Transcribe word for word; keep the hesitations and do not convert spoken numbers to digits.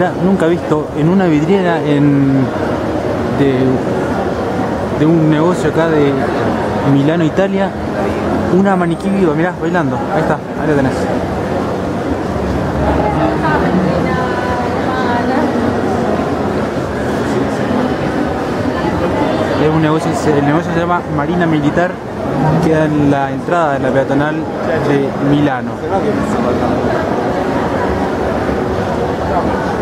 Mirá, nunca he visto en una vidriera en, de, de un negocio acá de Milano, Italia, una maniquí viva, mirá, bailando. Ahí está, ahí lo tenés. Es un negocio, el negocio se llama Marina Militar, queda en la entrada de la peatonal de Milano.